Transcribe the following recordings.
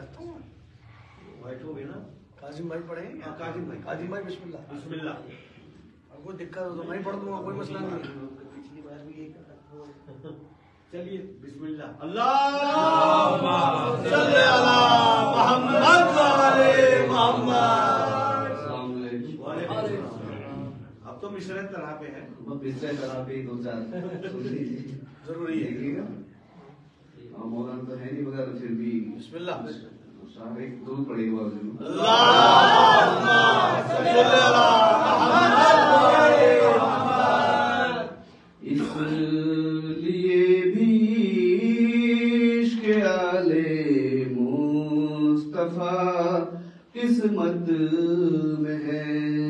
White ہو گئے نا. قاسم بھائی پڑھیں. قاسم بھائی بسم اللہ. بسم اللہ. اب کوئی دقت ہو تو میں پڑھ دوں گا, کوئی مسئلہ نہیں. پچھلی بار بھی یہی کرا. چلیے بسم اللہ. اللہم صلی علی محمد و علی محمد. السلام علیکم. اب تو مشرے طرح پہ ہے. مشرے طرح پہ دو چار سن لیجیے, ضروری ہے. دیکھیے گا مولانا تو ہے نہیں مگر پھر بھی بسم اللہ. صاحب ایک درود پڑے گا ضرور. اللہم صلی علی محمد و علی محمد. اس لیے بھی عشق آل مصطفیٰ قسمت میں ہے.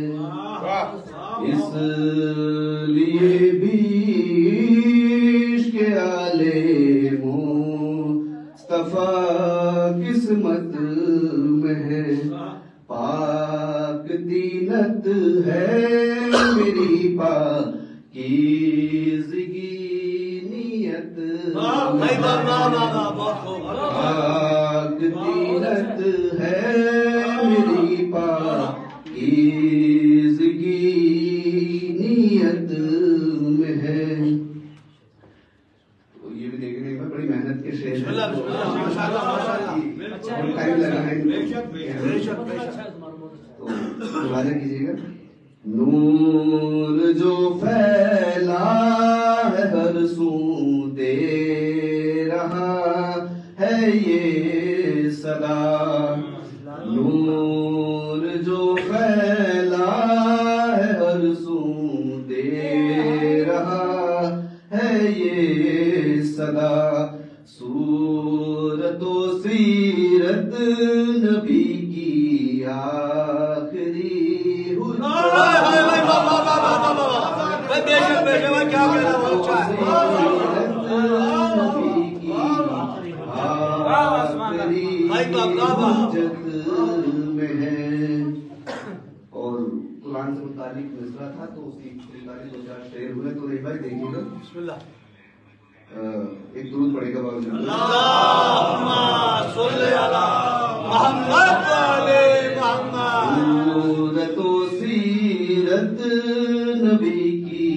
اس لیے بھی عشق آل مصطفیٰ قسمت میں ہے. پاک دینت ہے میری پاکیزگی نیت. پاک دینت ہے میری پاکیزگی نیت میں ہے. تو یہ بھی دیکھنے میں بڑی محنت کے شعر ہیں. ٹائم لگا ہے تو دوبارہ کیجیے گا. نور جو پھیلا ہے ہر سو دے رہا ہے یہ صدا. نور جو پھیلا ہے ہر سو دے رہا ہے یہ صدا. صورت و سیرت نبی کی آخری میں ہے. اور قرآن سے متعلق مصرع تھا تو اس کی متعلق دو چار شعر ہوئے تو ایک بار دیکھیے گا. بسم اللہ. ایک درود پڑے گا بابا. اللہم صلی علی محمد و علی محمد. صورت و سیرت نبی کی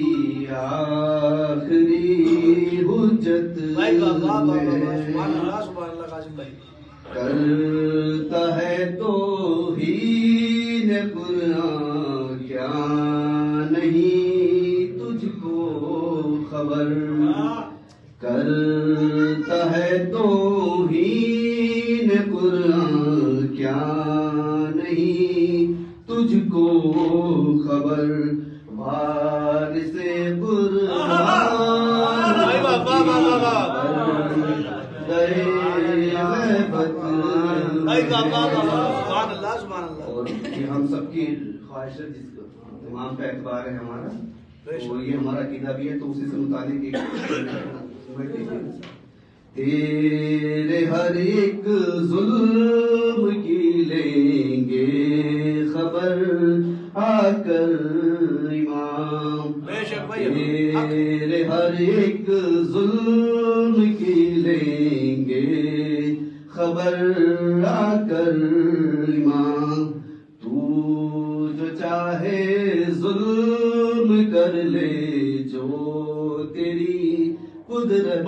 آخری حجت میں کرتا ہے توہین قرآن کیا نہیں تجھ کو خبر. کرتا ہے توہین قرآن کیا نہیں تجھ کو خبر. وارث اور یہ ہم سب کی خواہش ہے جس امام کا اعتبار ہے ہمارا تو یہ ہمارا عقیدہ بھی ہے تو اسی سے متعلق ایک تیرے ہر ایک ظلم کی لیں گے خبر آ کر امام. تیرے ہر ایک ظلم کی لیں گے خبر آ کر امام. تو جو چاہے ظلم کر لے جو تیری قدرت.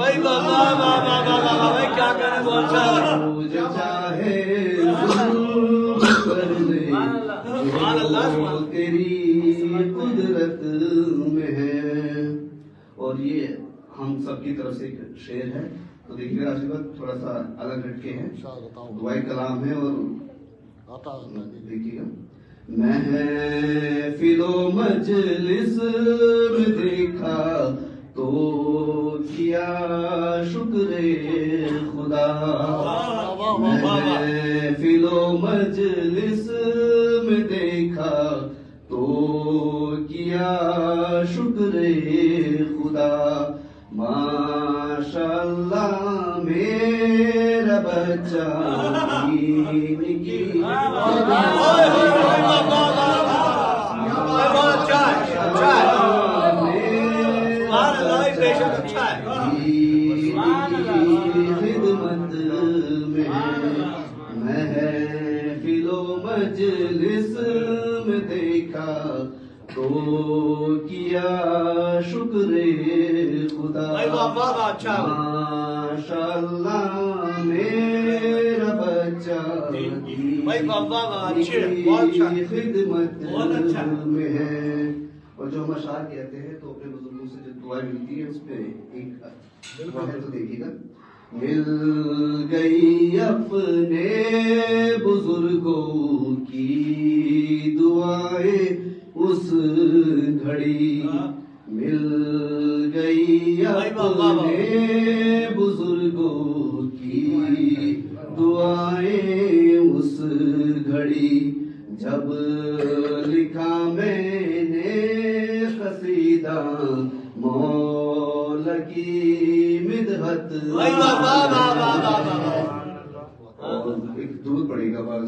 جو چاہے ظلم کر لے جو تیری قدرت میں ہے. اور یہ ہم سب کی طرف سے ایک شعر ہے تو دیکھیے آج وقت تھوڑا سا الگ ہٹ کے ہے, دعائی کلام ہے. اور دیکھیے گا محفل و مجلس میں دیکھا تو کیا شکر خدا. محفل و مجلس میں دیکھا تو کیا شکر خدا. ماشاء اللہ میرا بچہ دین کی خدمت میں محفل و مجلس میں دیکھا تو کیا شکر خدا ماشاء اللہ میرا بچہ خدمت میں ہے. اور جو ہم اشعار کہتے ہیں تو اپنے بزرگوں سے جو دعائیں ملتی ہے اس پہ ایک وہ ہے تو دیکھیے گا. مل گئی اپنے بزرگوں کی دعائیں اس گھڑی, مل گئی اپنے بزرگوں کی دعائیں اس گھڑی, جب لکھا میں نے قصیدہ مولا کی مدحت. اور ایک درود پڑے گا بار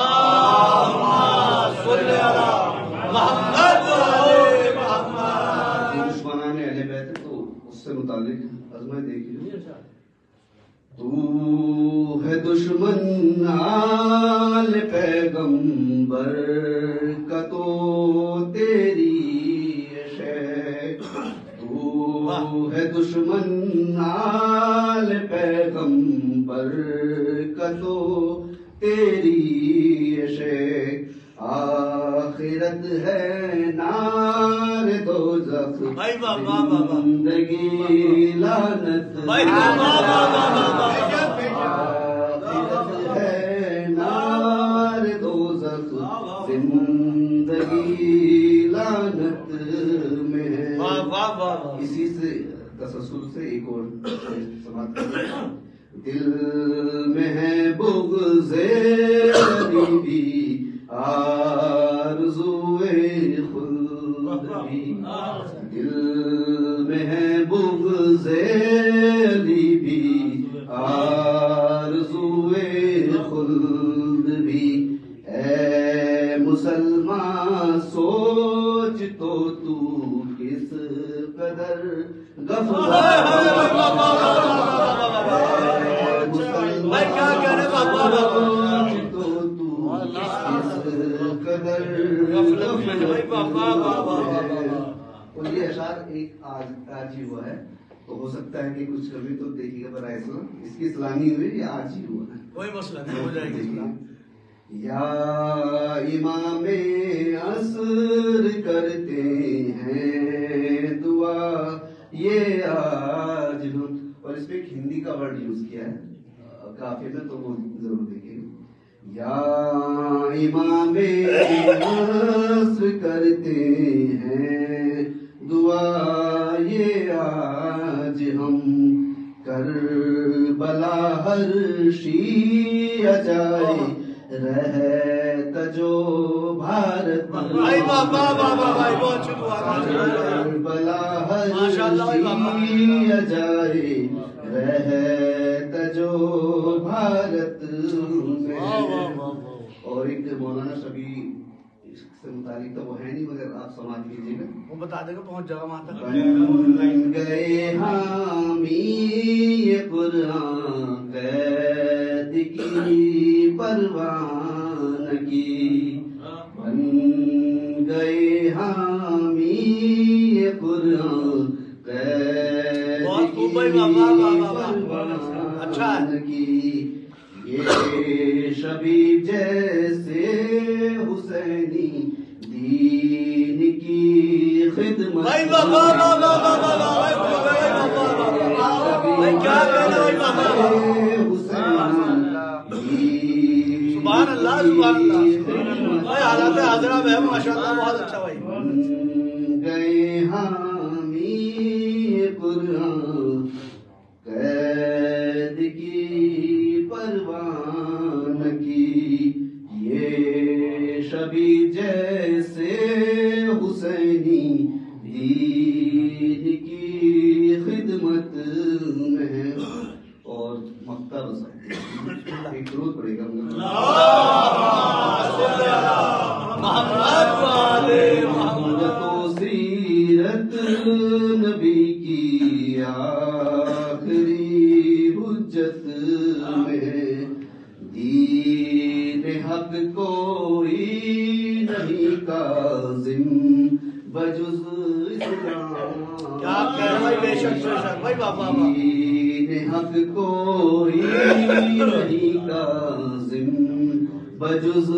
دشمنان اہل بیت تو اس سے متعلق عظمت دیکھیے. تو ہے دشمن آل پیغمبر کا تو تیری شیخ, تو ہے دشمن آل پیغمبر کا تو تیری شیخ, آخرت ہے نار دوزخ زندگی لعنت, آخرت ہے نار دوزخ زندگی لعنت میں ہے. اسی سے تسلسل سے ایک اور سماعت کرتے ہیں. دل میں ہے بغض علی آرزوئے خلد بھی, دل میں ہے بغض علی بھی آرزوئے خلد بھی. اے مسلمان سوچ تو کس قدر غفلت, اور یہ اشعار ایک آج ہی ہوا ہے تو ہو سکتا ہے کہ کچھ کبھی تو دیکھیے گا برائے اسلام اس کی اسلامی ہوئی یہ آج ہی ہوا ہے, کوئی مسئلہ نہیں, ہو جائے گی. یا امام عصر کرتے ہیں دعا یہ آج ہم, اور اس پہ ایک ہندی کا ورڈ یوز کیا ہے کافی میں تو وہ ضرور دیکھیں. یا امام عصر کرتے ہیں دعا یہ آج ہم, کربلا ہر شیعہ جائے رہتا جو بھارت, کربلا ہر شیعہ جائے رہتا جو بھارت میں. اور ایک مولانا شبی سے متعلق تو وہ ہے نہیں مگر آپ سماعت کیجیے گا. وہ بتا دے گا پہنچ جائے گا وہاں تک. بن گئے حامی قرآن قید کی پروان کی, بن گئے حامی قرآن قید کی پروان کی. یہ شبیب جیسے حسینی دین کی خدمت, سبحان اللہ سبحان اللہ. حالات حاضرہ میں ماشاءاللہ بہت اچھا بھائی. گئے حامی قرآن قید کی پروان کی, یہ شبی جیسے حسینی دین کی خدمت میں ہے. اور مکتب ایک درود پڑے گا محمد تو سیرت نبی کی آخری حجت میں, کوئی نہیں کاظم بجز اسلام کیا کہہ رہے بھائی، بے شک بے شک بھائی، بابا دین حق کوئی نہیں کاظم بجز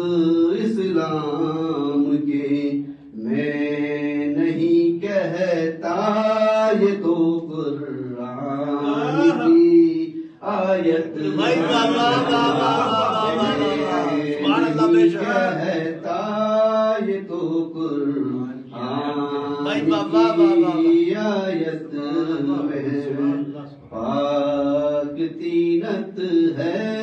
اسلام کے میں نہیں کہتا یہ تو قرآن کی آیت بھائی بابا بابا بابا سبحان اللہ بے شک کہتا یہ تو قرآن بھائی بابا بابا کی آیت میں پاک تینت ہے